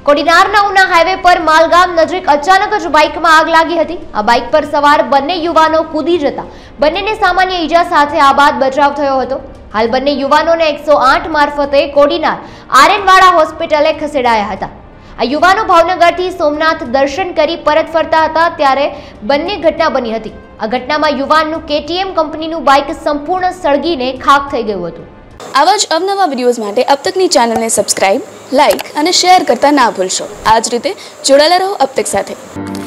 કોડીનારના Una highway પર માલગામ નજીક અચાનક જ બાઇકમાં આગ લાગી હતી। આ બાઇક પર સવાર બંને યુવાનો કૂદી જતા બંનેને સામાન્ય ઈજા સાથે આબાદ બચાવ થયો હતો। હાલ બંને યુવાનોને 108 મારફતે કોડીનાર આર્યનવાડા હોસ્પિટલે ખસેડાયા હતા। આ યુવાનો ભાવનગરથી સોમનાથ દર્શન કરી પરત ફરતા હતા ત્યારે બંને ઘટના બની હતી। આ ઘટનામાં યુવાનનું KTM કંપનીનું બાઇક સંપૂર્ણ સળગીને ખાખ થઈ ગયું હતું। આવા જ અવનવા વિડીયોઝ માટે अब तकની ચેનલને સબસ્ક્રાઇબ, લાઇક અને શેર કરતા ના ભૂલશો। આ જ રીતે જોડાયેલા રહો अब तक સાથે।